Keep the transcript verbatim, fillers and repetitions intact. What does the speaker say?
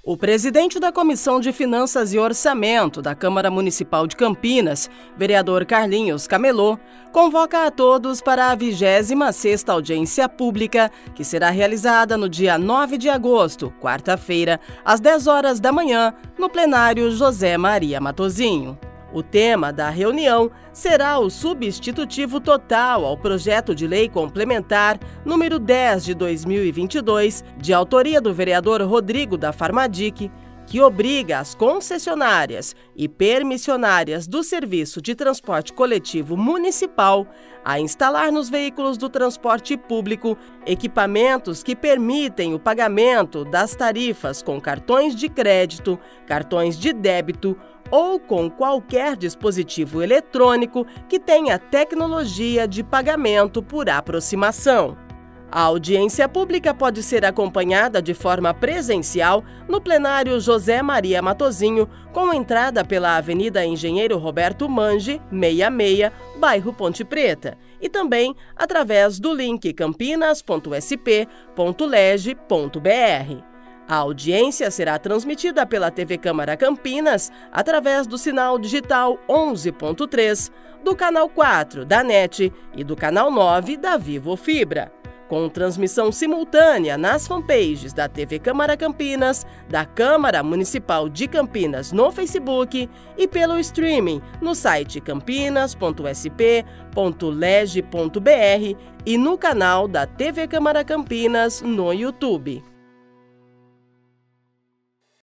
O presidente da Comissão de Finanças e Orçamento da Câmara Municipal de Campinas, vereador Carlinhos Camelô, convoca a todos para a vigésima sexta audiência pública, que será realizada no dia nove de agosto, quarta-feira, às dez horas da manhã, no plenário José Maria Matosinho. O tema da reunião será o substitutivo total ao projeto de lei complementar número dez de dois mil e vinte e dois, de autoria do vereador Rodrigo da Farmadic, que obriga as concessionárias e permissionárias do Serviço de Transporte Coletivo Municipal a instalar nos veículos do transporte público equipamentos que permitem o pagamento das tarifas com cartões de crédito, cartões de débito ou com qualquer dispositivo eletrônico que tenha tecnologia de pagamento por aproximação. A audiência pública pode ser acompanhada de forma presencial no plenário José Maria Matosinho, com entrada pela Avenida Engenheiro Roberto Mange, sessenta e seis, bairro Ponte Preta, e também através do link campinas ponto s p ponto leg ponto b r. A audiência será transmitida pela T V Câmara Campinas através do sinal digital onze ponto três, do canal quatro da NET e do canal nove da Vivo Fibra, com transmissão simultânea nas fanpages da T V Câmara Campinas, da Câmara Municipal de Campinas no Facebook e pelo streaming no site campinas ponto s p ponto leg ponto b r e no canal da T V Câmara Campinas no YouTube.